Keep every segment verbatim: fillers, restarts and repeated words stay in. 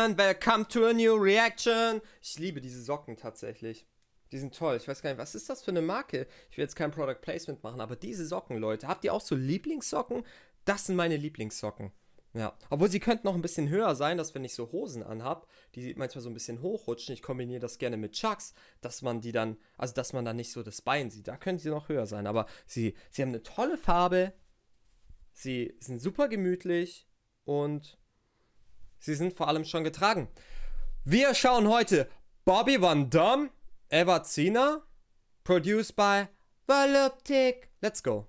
Leute, welcome to a new reaction. Ich liebe diese Socken tatsächlich. Die sind toll. Ich weiß gar nicht, was ist das für eine Marke? Ich will jetzt kein Product Placement machen, aber diese Socken, Leute, habt ihr auch so Lieblingssocken? Das sind meine Lieblingssocken. Ja, obwohl sie könnten noch ein bisschen höher sein, dass wenn ich so Hosen anhab, die manchmal so ein bisschen hochrutschen, ich kombiniere das gerne mit Chucks, dass man die dann, also dass man dann nicht so das Bein sieht. Da können sie noch höher sein, aber sie, sie haben eine tolle Farbe, sie sind super gemütlich und sie sind vor allem schon getragen. Wir schauen heute Bobby Van Dam, Eva Zina, produced by Voluptic. Let's go.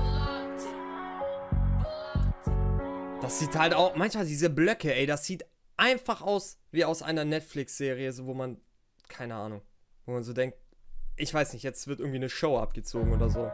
Das sieht halt auch, manchmal diese Blöcke, ey, das sieht einfach aus wie aus einer Netflix-Serie, so wo man, keine Ahnung, wo man so denkt, ich weiß nicht, jetzt wird irgendwie eine Show abgezogen oder so.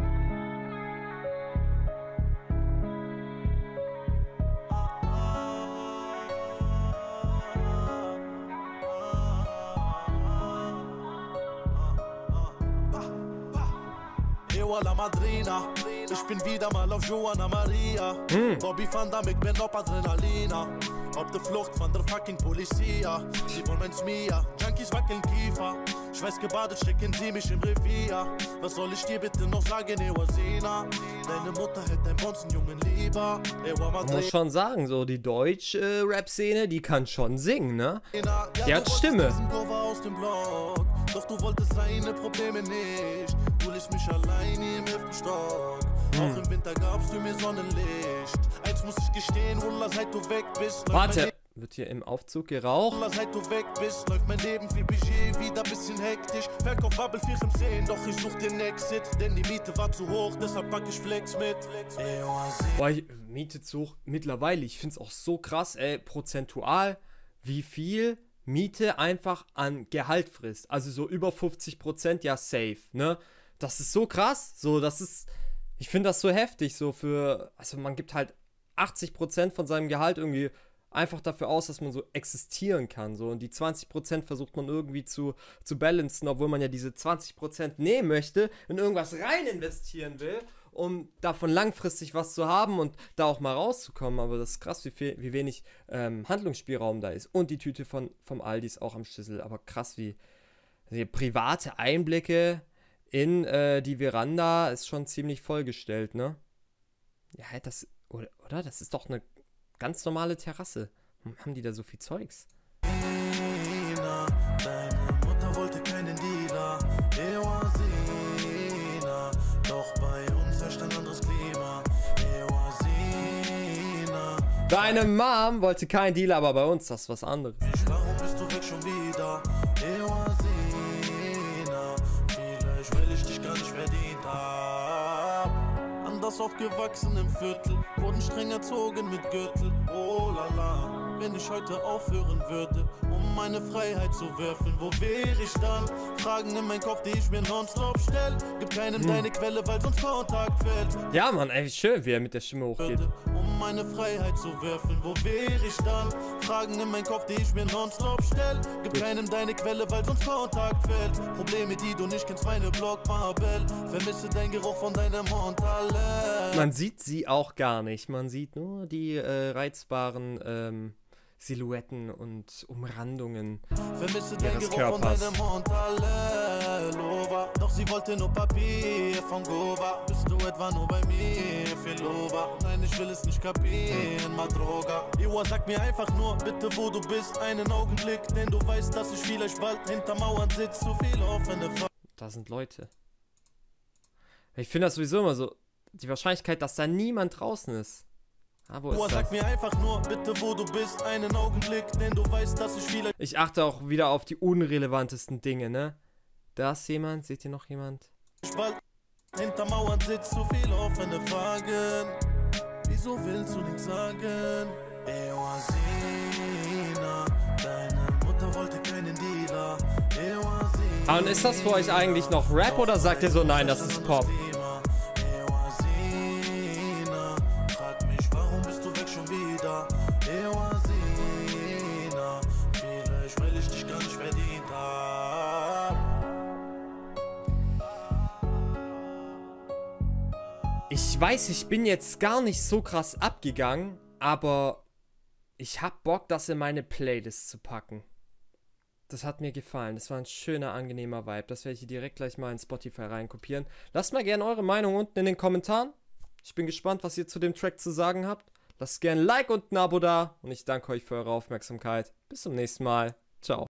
La Madrina. Ich bin wieder mal auf Joanna Maria. mm. Bobby Van Dam, ich bin auf Adrenalina. Auf der Flucht von der fucking Polizia. Sie wollen mein Smia, Junkies wackeln Kiefer. Schweißgebadet schicken sie mich im Revier. Was soll ich dir bitte noch sagen, Ewasina? Deine Mutter hätte einen Bonzenjungen lieber. Man muss schon sagen, so die deutsche Rap-Szene, die kann schon singen, ne? Die hat Stimme. Doch du wolltest seine Probleme nicht. Du lässt mich allein im elften Stock. Hm. Auch im Winter gabst du mir Sonnenlicht. Eins muss ich gestehen, Wallah, seit du weg bist. Warte, wird hier im Aufzug geraucht? Wallah, seit du weg bist, läuft mein Leben wie Budget wieder bisschen hektisch. Verkauf Bubble vier im Sehen, doch ich such den Exit. Denn die Miete war zu hoch, deshalb pack ich Flex mit. Boah, ich, Miete zu hoch, mittlerweile, ich find's auch so krass, ey, prozentual, wie viel Miete einfach an Gehalt frisst. Also so über fünfzig Prozent, ja, safe, ne? Das ist so krass, so, das ist, ich finde das so heftig, so für, also man gibt halt achtzig Prozent von seinem Gehalt irgendwie einfach dafür aus, dass man so existieren kann, so, und die zwanzig Prozent versucht man irgendwie zu, zu balancen, obwohl man ja diese zwanzig Prozent nehmen möchte, in irgendwas rein investieren will, um davon langfristig was zu haben und da auch mal rauszukommen, aber das ist krass, wie, viel, wie wenig ähm, Handlungsspielraum da ist, und die Tüte von, vom Aldi ist auch am Schlüssel, aber krass, wie, wie private Einblicke in äh, die Veranda ist schon ziemlich vollgestellt, ne? Ja, das, oder, oder? Das ist doch eine ganz normale Terrasse. Warum haben die da so viel Zeugs? Deine Mutter wollte keinen Dealer, Ewasina. Doch bei uns herrscht ein anderes Klima, Ewasina. Deine Mom wollte keinen Dealer, aber bei uns das ist was anderes. Warum bist du weg schon wieder, Ewasina? Vielleicht will ich dich gar nicht verdient hab. Anders aufgewachsen im Viertel, wurden streng erzogen mit Gürtel. Oh la la, wenn ich heute aufhören würde, um meine Freiheit zu würfeln, wo wäre ich dann? Fragen in meinen Kopf, die ich mir nonstop stell. Gib keinem hm. deine Quelle, weil sonst Kontakt fällt. Ja, Mann, ey, schön, wie er mit der Stimme hochgeht. Um meine Freiheit zu würfeln, wo wäre ich dann? Fragen in meinen Kopf, die ich mir nonstop stell. Gib Gut. keinem deine Quelle, weil sonst Kontakt fällt. Probleme, die du nicht kennst, meine Blockmarbel. Vermisse dein Geruch von deinem Montalent. Man sieht sie auch gar nicht. Man sieht nur die äh, reizbaren ähm, Silhouetten und Umrandungen Vermisse dein Geruch von deinem Montalent. Doch sie wollte nur Papier von Gova. Bist du etwa nur bei mir, Filova? Nein, ich will es nicht kapieren, Madroga. Iwa, sag mir einfach nur, bitte, wo du bist, einen Augenblick. Denn du weißt, dass ich vielleicht bald hinter Mauern sitze. Zu viel offene Fragen. Da sind Leute. Ich finde das sowieso immer so, die Wahrscheinlichkeit, dass da niemand draußen ist. Ah, wo ist das? Sag mir einfach nur, bitte, wo du bist, einen Augenblick, denn du weißt, dass ich vielleicht... Ich achte auch wieder auf die unrelevantesten Dinge, ne? Da ist jemand, seht ihr noch jemand? Ich bald hinter Mauern sitzt, zu viel offene Fragen. Wieso willst du nichts sagen? Ewasina, deine Mutter wollte keinen Dealer. Ewasina. Ah, und ist das für euch eigentlich noch Rap oder sagt ihr so, nein, das ist Pop? Ich weiß, ich bin jetzt gar nicht so krass abgegangen, aber ich hab Bock, das in meine Playlist zu packen. Das hat mir gefallen. Das war ein schöner, angenehmer Vibe. Das werde ich hier direkt gleich mal in Spotify reinkopieren. Lasst mal gerne eure Meinung unten in den Kommentaren. Ich bin gespannt, was ihr zu dem Track zu sagen habt. Lasst gerne ein Like und ein Abo da. Und ich danke euch für eure Aufmerksamkeit. Bis zum nächsten Mal. Ciao.